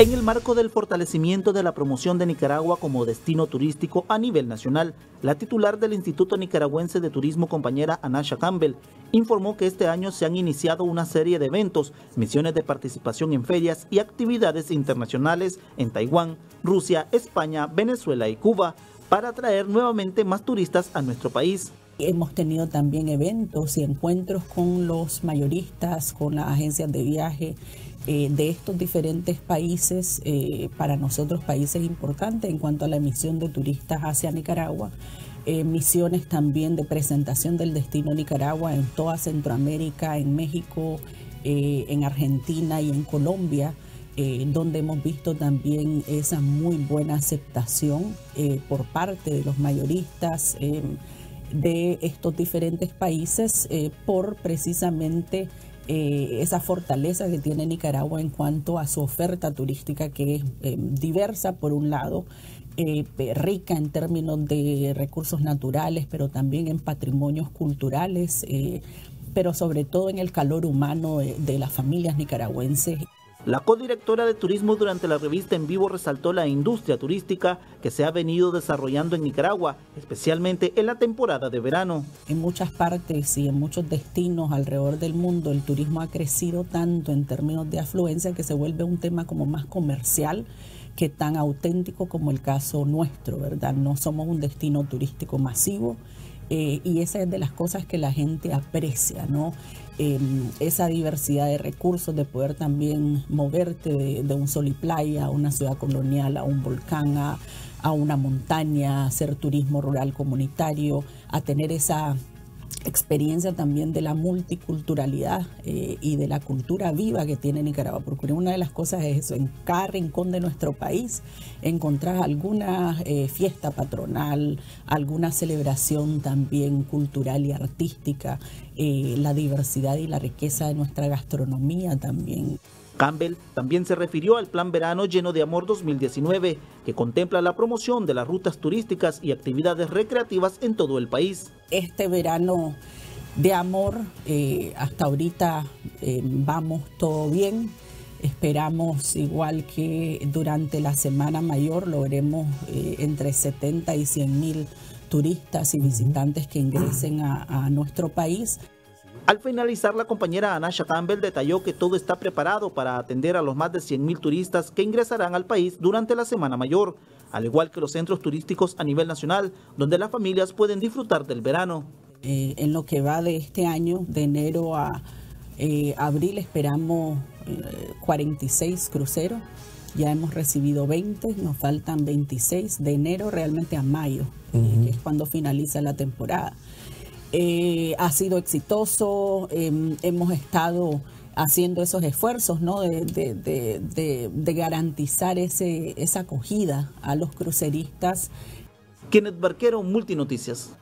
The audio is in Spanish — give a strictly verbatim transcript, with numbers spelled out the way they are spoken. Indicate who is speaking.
Speaker 1: En el marco del fortalecimiento de la promoción de Nicaragua como destino turístico a nivel nacional, la titular del Instituto Nicaragüense de Turismo, compañera Anasha Campbell, informó que este año se han iniciado una serie de eventos, misiones de participación en ferias y actividades internacionales en Taiwán, Rusia, España, Venezuela y Cuba, para atraer nuevamente más turistas a nuestro país.
Speaker 2: Hemos tenido también eventos y encuentros con los mayoristas, con las agencias de viaje eh, de estos diferentes países, eh, para nosotros países importantes en cuanto a la emisión de turistas hacia Nicaragua. Eh, misiones también de presentación del destino Nicaragua en toda Centroamérica, en México, eh, en Argentina y en Colombia, eh, donde hemos visto también esa muy buena aceptación eh, por parte de los mayoristas eh, de estos diferentes países eh, por precisamente eh, esa fortaleza que tiene Nicaragua en cuanto a su oferta turística, que es eh, diversa por un lado, eh, rica en términos de recursos naturales, pero también en patrimonios culturales, eh, pero sobre todo en el calor humano de, de las familias nicaragüenses.
Speaker 1: La codirectora de Turismo durante la revista En Vivo resaltó la industria turística que se ha venido desarrollando en Nicaragua, especialmente en la temporada de verano.
Speaker 2: En muchas partes y en muchos destinos alrededor del mundo el turismo ha crecido tanto en términos de afluencia que se vuelve un tema como más comercial que tan auténtico como el caso nuestro, ¿verdad? No somos un destino turístico masivo. Eh, y esa es de las cosas que la gente aprecia, ¿no? Eh, esa diversidad de recursos, de poder también moverte de, de un sol y playa a una ciudad colonial, a un volcán, a, a una montaña, a hacer turismo rural comunitario, a tener esa experiencia también de la multiculturalidad eh, y de la cultura viva que tiene Nicaragua, porque una de las cosas es eso: en cada rincón de nuestro país encontrar alguna eh, fiesta patronal, alguna celebración también cultural y artística, eh, la diversidad y la riqueza de nuestra gastronomía también.
Speaker 1: Campbell también se refirió al Plan Verano Lleno de Amor dos mil diecinueve, que contempla la promoción de las rutas turísticas y actividades recreativas en todo el país.
Speaker 2: Este verano de amor, eh, hasta ahorita eh, vamos todo bien. Esperamos, igual que durante la Semana Mayor, logremos eh, entre setenta y cien mil turistas y visitantes que ingresen a, a nuestro país.
Speaker 1: Al finalizar, la compañera Anasha Campbell detalló que todo está preparado para atender a los más de cien mil turistas que ingresarán al país durante la Semana Mayor, al igual que los centros turísticos a nivel nacional, donde las familias pueden disfrutar del verano.
Speaker 2: Eh, en lo que va de este año, de enero a eh, abril, esperamos eh, cuarenta y seis cruceros. Ya hemos recibido veinte, nos faltan veintiséis de enero realmente a mayo, uh-huh. eh, que es cuando finaliza la temporada. Eh, ha sido exitoso, eh, hemos estado haciendo esos esfuerzos, ¿no? de, de, de, de, de garantizar ese, esa acogida a los cruceristas.
Speaker 1: Kenneth Barquero, Multinoticias.